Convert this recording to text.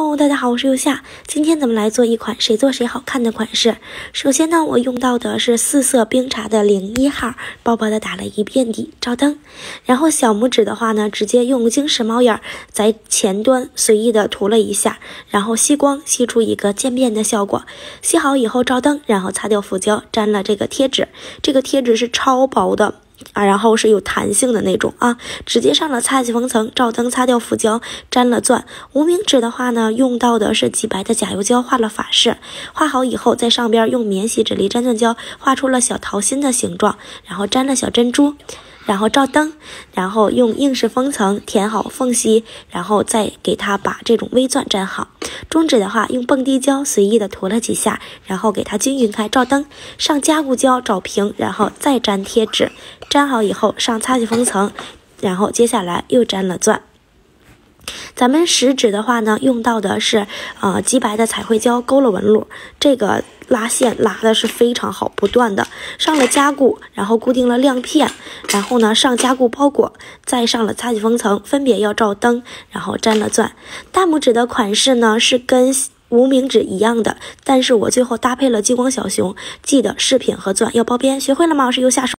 Hello， 大家好，我是右夏。今天咱们来做一款谁做谁好看的款式。首先呢，我用到的是4色冰茶的01号，薄薄的打了一遍底，照灯。然后小拇指的话呢，直接用晶石猫眼在前端随意的涂了一下，然后吸光，吸出一个渐变的效果。吸好以后照灯，然后擦掉浮胶，粘了这个贴纸。这个贴纸是超薄的。然后是有弹性的那种啊，直接上了擦洗封层，照灯擦掉浮胶，粘了钻。无名指的话呢，用到的是极白的甲油胶，画了法式。画好以后，在上边用免洗指力粘钻胶画出了小桃心的形状，然后粘了小珍珠。然后照灯，然后用硬式封层填好缝隙，然后再给它把这种微钻粘好。中指的话用蹦迪胶随意的涂了几下，然后给它均匀开，照灯，上加固胶找平，然后再粘贴纸，粘好以后上擦洗封层，然后接下来又粘了钻。咱们食指的话呢，用到的是极白的彩绘胶勾了纹路，这个拉线拉的是非常好，不断的上了加固，然后固定了亮片，然后呢上加固包裹，再上了擦洗封层，分别要照灯，然后粘了钻。大拇指的款式呢是跟无名指一样的，但是我最后搭配了激光小熊，记得饰品和钻要包边。学会了吗？我是右下手。